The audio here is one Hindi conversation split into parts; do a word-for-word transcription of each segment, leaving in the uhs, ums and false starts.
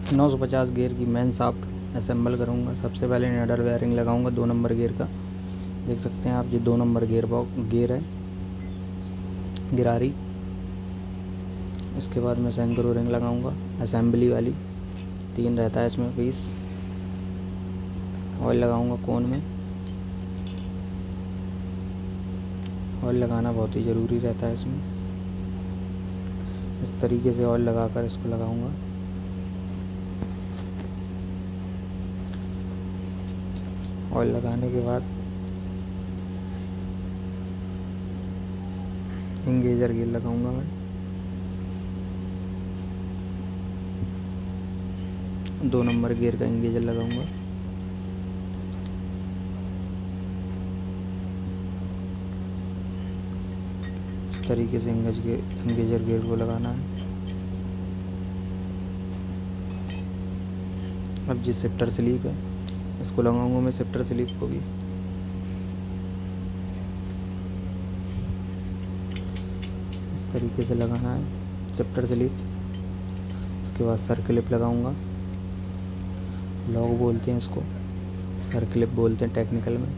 नौ सौ पचास गियर की मेन शाफ्ट असेंबल करूँगा। सबसे पहले निडल वायरिंग लगाऊंगा दो नंबर गियर का। देख सकते हैं आप, ये दो नंबर गियर बॉक्स गियर है, गिरारी। इसके बाद मैं सैंकरो रिंग लगाऊंगा असेंबली वाली, तीन रहता है इसमें पीस। ऑयल लगाऊंगा कोन में। ऑयल लगाना बहुत ही ज़रूरी रहता है इसमें। इस तरीके से ऑयल लगाकर इसको लगाऊंगा। ऑयल लगाने के बाद इंगेजर गियर लगाऊंगा मैं। दो नंबर गियर का इंगेजर लगाऊंगा। इस तरीके से इंगेज इंगेजर गियर को लगाना है। अब जिस शिफ्टर स्लीप है इसको लगाऊंगा मैं, शिफ्टर स्लीप को भी। इस तरीके से लगाना है शिफ्टर स्लीप। इसके बाद सर क्लिप लगाऊंगा। लॉक बोलते हैं इसको, सर क्लिप बोलते हैं टेक्निकल में।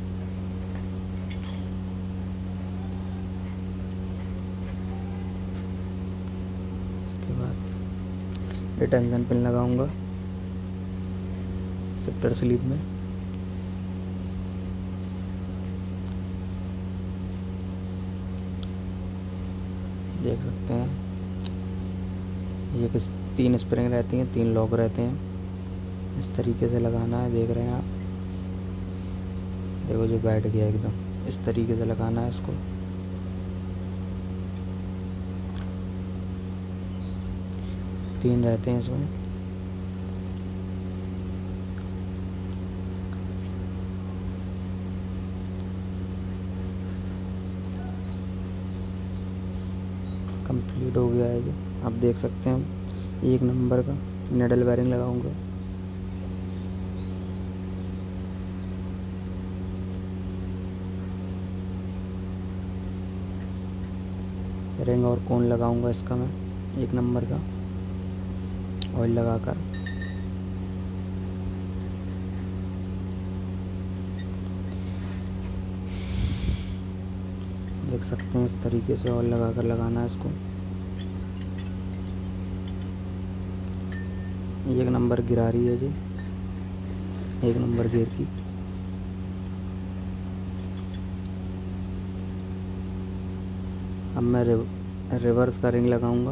इसके बाद रिटेंशन पिन लगाऊंगा शिफ्टर स्लीप में। देख सकते हैं ये किस तीन स्प्रिंग रहती हैं, तीन लॉक रहते हैं। इस तरीके से लगाना है, देख रहे हैं आप। देखो जो बैठ गया एकदम। इस तरीके से लगाना है इसको। तीन रहते हैं इसमें। कंप्लीट हो गया है ये। आप देख सकते हैं एक नंबर का निडल वायरिंग लगाऊंगा। रिंग और कोन लगाऊंगा इसका मैं एक नंबर का, ऑयल लगाकर। देख सकते हैं इस तरीके से ऑयल लगाकर लगाना है इसको। एक नंबर गिरारी है जी, एक नंबर गियर की। अब मैं रिवर्स का रिंग लगाऊंगा।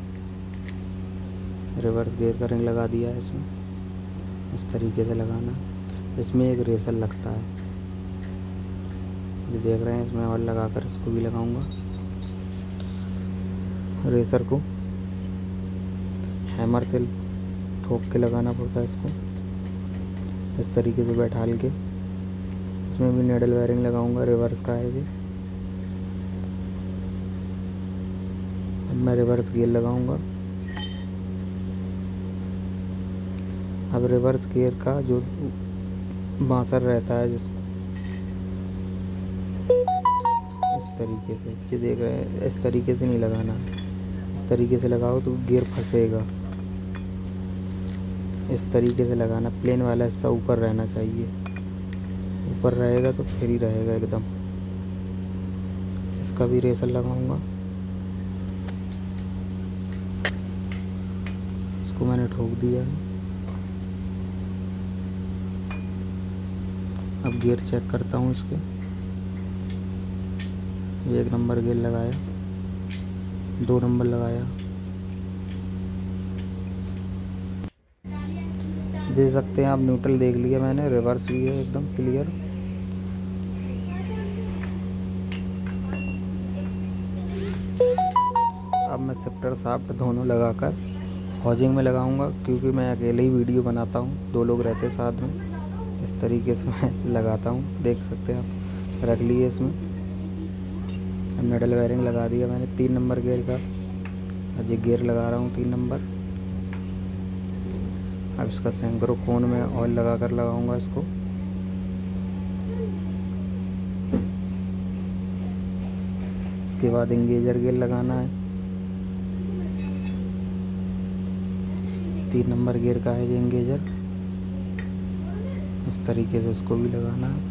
रिवर्स गियर का रिंग लगा दिया है इसमें। इस तरीके से लगाना। इसमें एक रेसर लगता है, ये देख रहे हैं। इसमें ऑयल लगाकर इसको भी लगाऊंगा। रेसर को हैमर से ठोक के लगाना पड़ता है इसको, इस तरीके से बैठाल के। इसमें भी निडल वायरिंग लगाऊंगा, रिवर्स का है ये। अब मैं रिवर्स गियर लगाऊंगा। अब रिवर्स गियर का जो बांसर रहता है जिस इस तरीके से, ये देख रहे हैं, इस तरीके से नहीं लगाना। इस तरीके से लगाओ तो गियर फंसेगा। इस तरीके से लगाना। प्लेन वाला हिस्सा ऊपर रहना चाहिए, ऊपर रहेगा तो फिर ही रहेगा एकदम। इसका भी रेसर लगाऊंगा। इसको मैंने ठोक दिया है। अब गियर चेक करता हूँ इसके। एक नंबर गियर लगाया, दो नंबर लगाया। देख सकते हैं आप, न्यूट्रल देख लिया मैंने, रिवर्स भी है एकदम क्लियर। अब मैं शिफ्टर शाफ्ट दोनों लगाकर हॉजिंग में लगाऊंगा, क्योंकि मैं अकेले ही वीडियो बनाता हूँ, दो लोग रहते हैं साथ में। इस तरीके से मैं लगाता हूँ, देख सकते हैं आप। रख लिए इसमें। अब निडल वायरिंग लगा दिया मैंने तीन नंबर गियर का। अब ये गियर लगा रहा हूँ तीन नंबर। अब इसका सैंकरो कोन में ऑयल लगाकर लगाऊंगा इसको। इसके बाद इंगेजर गियर लगाना है। तीन नंबर गियर का है ये एंगेजर। इस तरीके से इसको भी लगाना है।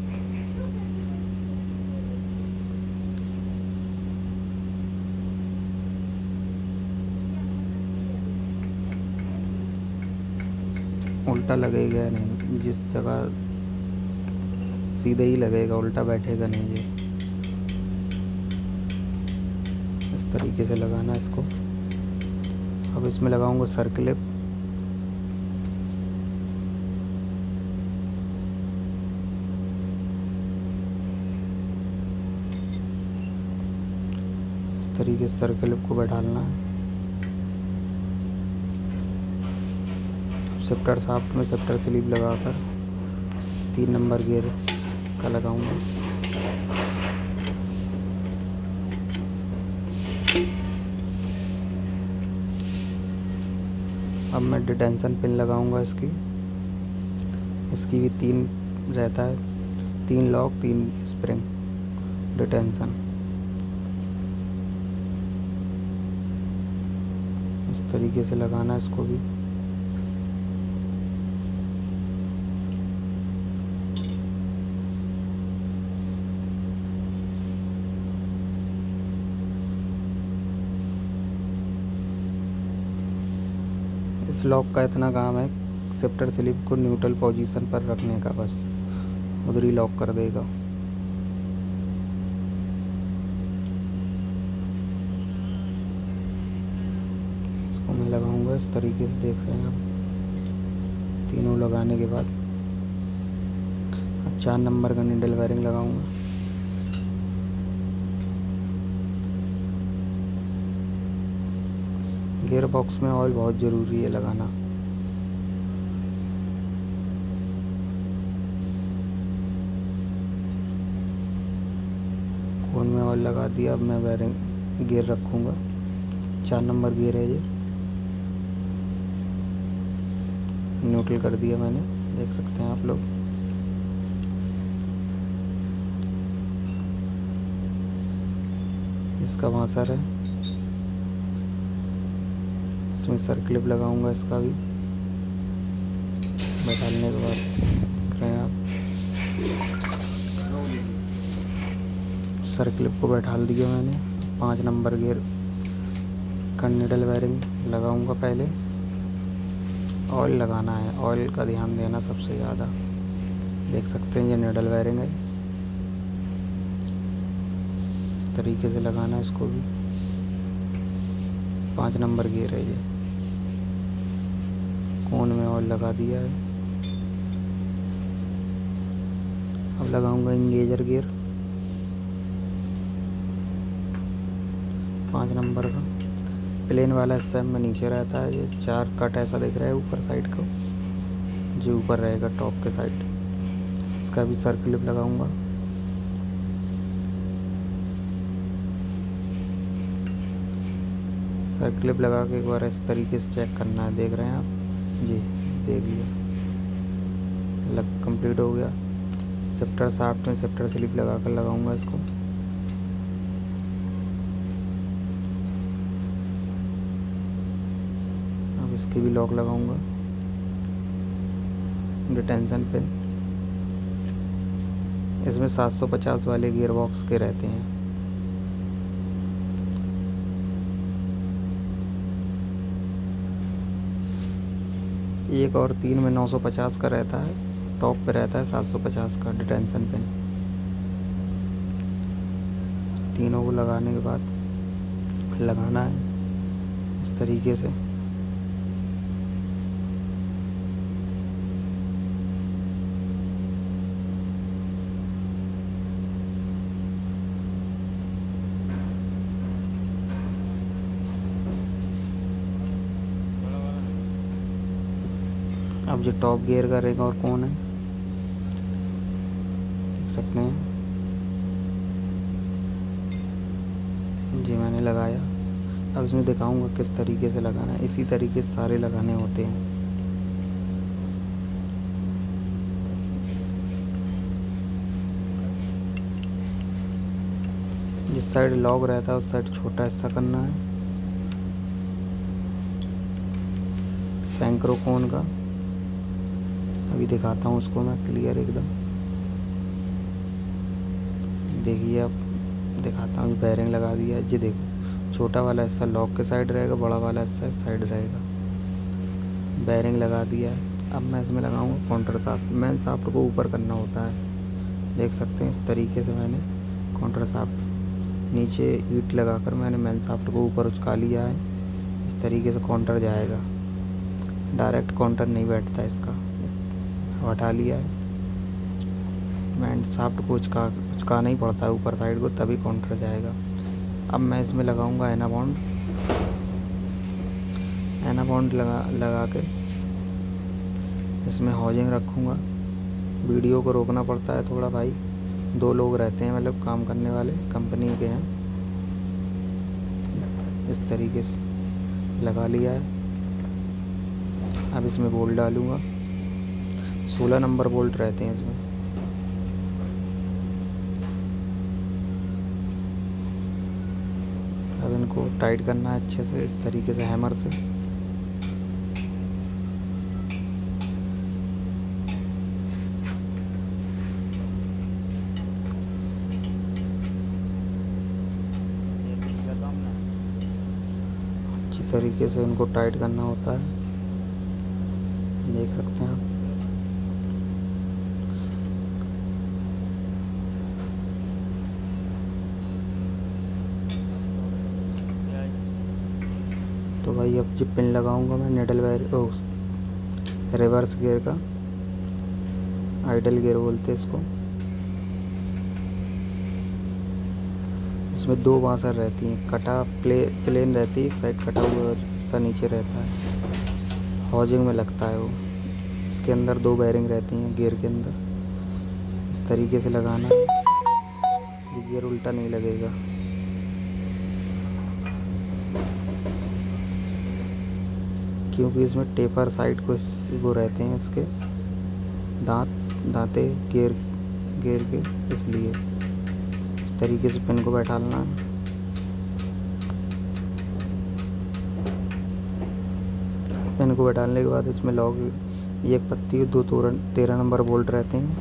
उल्टा लगेगा नहीं, जिस जगह सीधे ही लगेगा, उल्टा बैठेगा नहीं ये। इस तरीके से लगाना है इसको। अब इसमें लगाऊंगा सर्कलिप। इस तरीके से सर्कलिप को बैठाना है। शिफ्टर शाफ्ट में शिफ्टर स्लीव लगाकर तीन नंबर गियर का लगाऊंगा। अब मैं डिटेंशन पिन लगाऊंगा इसकी। इसकी भी तीन रहता है, तीन लॉक तीन स्प्रिंग डिटेंशन। इस तरीके से लगाना इसको भी। इस लॉक का इतना काम है, शिफ्टर स्लिप को न्यूट्रल पोजीशन पर रखने का, बस उधर ही लॉक कर देगा। इसको मैं लगाऊंगा इस तरीके से, देख रहे हैं आप। तीनों लगाने के बाद अब चार नंबर का निडल वायरिंग लगाऊंगा। गियर बॉक्स में ऑयल बहुत ज़रूरी है लगाना। कोन में ऑयल लगा दिया। अब मैं वायरिंग गियर रखूँगा। चार नंबर गियर है ये, न्यूट्रल कर दिया मैंने, देख सकते हैं आप लोग। इसका वाशर है, इसमें सर्कलिप लगाऊंगा इसका भी। बैठाने के बाद देख रहे हैं आप, सर्कलिप को बैठा दिया मैंने। पाँच नंबर गियर का निडल वायरिंग लगाऊंगा। पहले ऑयल लगाना है, ऑयल का ध्यान देना सबसे ज़्यादा। देख सकते हैं ये निडल वायरिंग है, इस तरीके से लगाना है इसको भी। पाँच नंबर गियर है ये, कोन में ऑयल लगा दिया है। अब लगाऊंगा एंगेजर गियर, पाँच नंबर का प्लेन वाला हिस्सा में नीचे रहता है। ये चार कट ऐसा दिख रहा है ऊपर साइड को, जो ऊपर रहेगा टॉप के साइड। इसका भी सर्कलिप लगाऊंगा। सर्कलिप लगा के एक बार इस तरीके से चेक करना है, देख रहे हैं आप जी, देख लिया, लग कंप्लीट हो गया। शिफ्टर शाफ्ट में शिफ्टर स्लिप लगा कर लगाऊंगा इसको। अब इसकी भी लॉक लगाऊंगा। डिटेंशन पिन, इसमें सात सौ पचास वाले गियर बॉक्स के रहते हैं। एक और तीन में नौ सौ पचास का रहता है, टॉप पे रहता है सात सौ पचास का डिटेंशन पिन। तीनों को लगाने के बाद लगाना है इस तरीके से। अब जो टॉप गियर का रहेगा और कौन है, देख सकते हैं जी, मैंने लगाया। अब इसमें दिखाऊंगा किस तरीके से लगाना है। इसी तरीके से सारे लगाने होते हैं। जिस साइड लॉक रहता है उस साइड छोटा हिस्सा करना है। सैंक्रोकोन का। अभी दिखाता हूँ उसको मैं क्लियर एकदम। देखिए अब दिखाता हूँ, बेयरिंग लगा दिया जी। देखो छोटा वाला हिस्सा लॉक के साइड रहेगा, बड़ा वाला हिस्सा इस साइड रहेगा। बेयरिंग लगा दिया है। अब मैं इसमें लगाऊंगा काउंटर शाफ्ट। मेन शाफ्ट को ऊपर करना होता है, देख सकते हैं इस तरीके से मैंने काउंटर शाफ्ट नीचे ईंट लगाकर मैंने मेन शाफ्ट को ऊपर उचका लिया है। इस तरीके से काउंटर जाएगा, डायरेक्ट काउंटर नहीं बैठता इसका। हटा लिया है, मेन शाफ्ट को उचका उचकाना ही पड़ता है ऊपर साइड को, तभी काउंटर जाएगा। अब मैं इसमें लगाऊंगा एना बॉन्ड। एना बॉन्ड लगा लगा के इसमें हाउजिंग रखूँगा। वीडियो को रोकना पड़ता है थोड़ा भाई, दो लोग रहते हैं मतलब काम करने वाले, कंपनी के हैं। इस तरीके से लगा लिया है। अब इसमें बोल्ट डालूँगा। सोलह नंबर बोल्ट रहते हैं इसमें। अब इनको टाइट करना है अच्छे से, इस तरीके से हैमर से। अच्छी तरीके से इनको टाइट करना होता है, देख सकते हैं आप। तो भाई अब जो पिन लगाऊंगा मैं निडल वायर ओ रिवर्स गियर का, आइडल गियर बोलते हैं इसको। इसमें दो वाशर रहती हैं, कटा प्ले प्लेन रहती है, एक साइड कटा हुआ हिस्सा नीचे रहता है, हाउजिंग में लगता है वो। इसके अंदर दो बेयरिंग रहती हैं गियर के अंदर। इस तरीके से लगाना है, ये गियर उल्टा नहीं लगेगा। क्योंकि इसमें टेपर साइड को वो रहते हैं इसके दांत दांते गियर गियर के, इसलिए इस तरीके से पिन को बैठाना है। पिन को बैठाने के बाद इसमें लॉक, एक पत्ती के दो तोरण तेरह नंबर बोल्ट रहते हैं।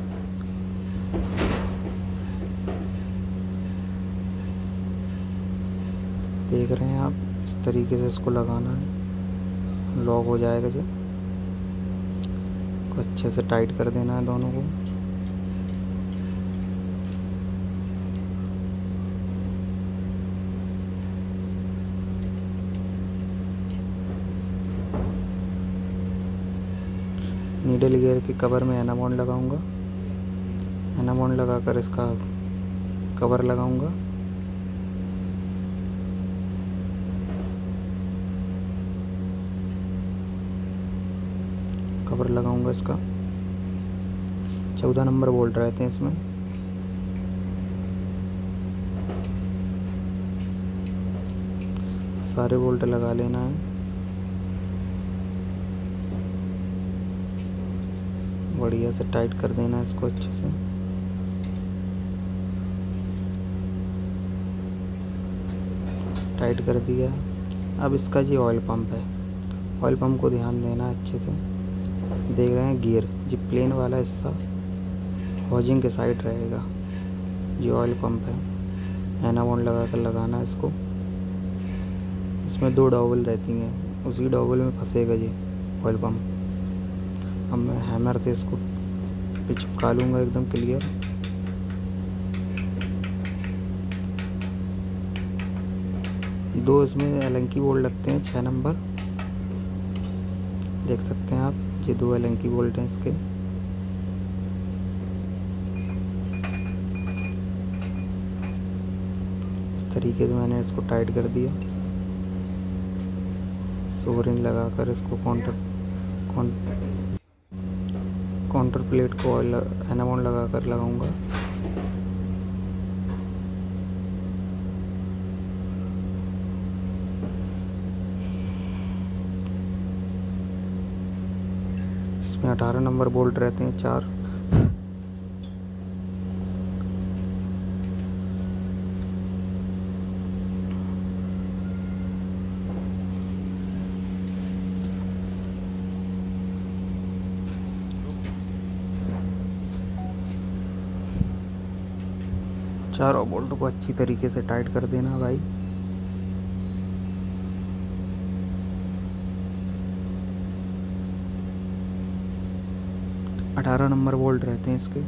देख रहे हैं आप, इस तरीके से इसको लगाना है, लॉक हो जाएगा। जो को अच्छे से टाइट कर देना है दोनों को। नीडल गियर के कवर में एना बॉन्ड लगाऊंगा। एना बॉन्ड लगाकर इसका कवर लगाऊंगा। कवर लगाऊंगा इसका। चौदह नंबर बोल्ट रहते हैं इसमें। सारे बोल्ट लगा लेना है, बढ़िया से टाइट कर देना है इसको अच्छे से। टाइट कर दिया। अब इसका जी ऑयल पंप है, ऑयल पंप को ध्यान देना है अच्छे से। देख रहे हैं गियर जी प्लेन वाला हिस्सा हाउजिंग के साइड रहेगा, जी ऑयल पंप है। एना बॉन्ड लगा कर लगाना है इसको। इसमें दो डॉबल रहती हैं, उसी डॉबल में फंसेगा जी ऑयल पंप। अब मैं हैमर से इसको चिपका लूँगा एकदम क्लियर। दो इसमें एलंकी बोल्ट लगते हैं, छः नंबर, देख सकते हैं आप। ये दो एलंकी बोल्ट हैं इसके। इस तरीके से मैंने इसको टाइट कर दिया। सोरिंग लगाकर इसको काउंटर काउंटर प्लेट को एना बॉन्ड लगाकर लगाऊंगा। इसमें अठारह नंबर बोल्ट रहते हैं, चार। चारों बोल्ट को अच्छी तरीके से टाइट कर देना भाई। अठारह नंबर बोल्ट रहते हैं इसके।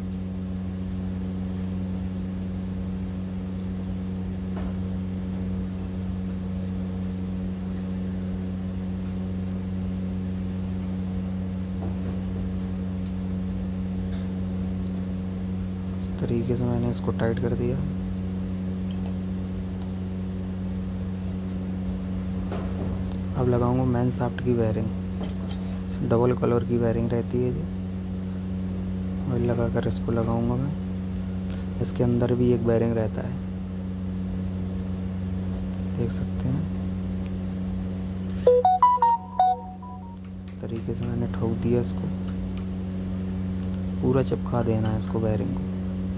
तरीके से मैंने इसको टाइट कर दिया। अब लगाऊंगा मेन शाफ्ट की वायरिंग। डबल कलर की वायरिंग रहती है जी, ऑयल लगाकर इसको लगाऊंगा मैं। इसके अंदर भी एक वायरिंग रहता है, देख सकते हैं। तरीके से मैंने ठोक दिया इसको, पूरा चिपका देना है इसको वायरिंग को।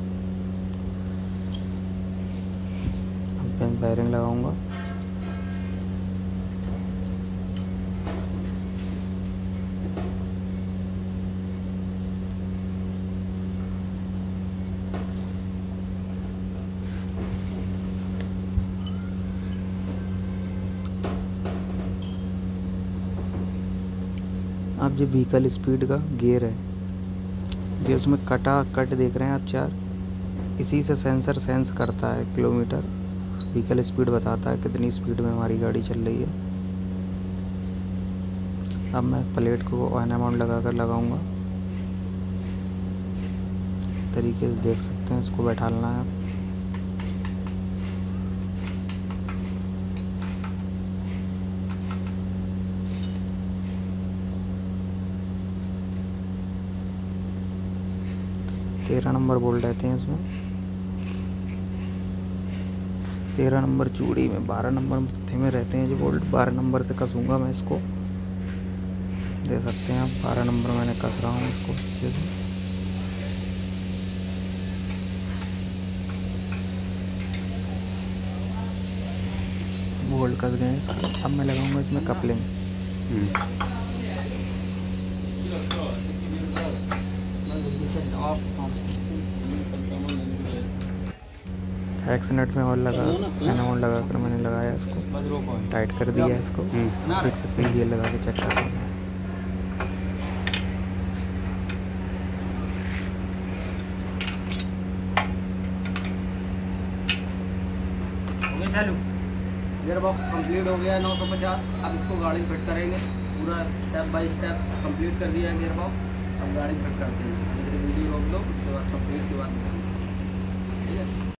अब मैं वायरिंग लगाऊंगा। अब जो व्हीकल स्पीड का गियर है, जो उसमें कटा कट देख रहे हैं आप चार, इसी से सेंसर सेंस करता है किलोमीटर। व्हीकल स्पीड बताता है कितनी स्पीड में हमारी गाड़ी चल रही है। अब मैं प्लेट को ऑन अमाउंट लगा कर लगाऊंगा। तरीके से देख सकते हैं, इसको बैठाना है। तेरह नंबर बोल्ट रहते हैं इसमें। तेरह नंबर चूड़ी में, बारह नंबर मत्थे में रहते हैं जो बोल्ट। बारह नंबर से कसूंगा मैं इसको, दे सकते हैं आप। बारह नंबर मैंने कस रहा हूँ इसको अच्छे से। बोल्ट कस गए इसके। अब मैं लगाऊंगा इसमें कपलिंग। एक्स नट में और लगा एनामोड लगा कर मैंने लगाया इसको, टाइट कर दिया इसको। देख सकते हैं, ये लगा के चेक करते हैं। चालू गियर बॉक्स कंप्लीट हो गया नौ सौ पचास। अब इसको गाड़ी फिट करेंगे, पूरा स्टेप बाय स्टेप कंप्लीट कर दिया गियर बॉक्स। अब गाड़ी फिट करते हैं।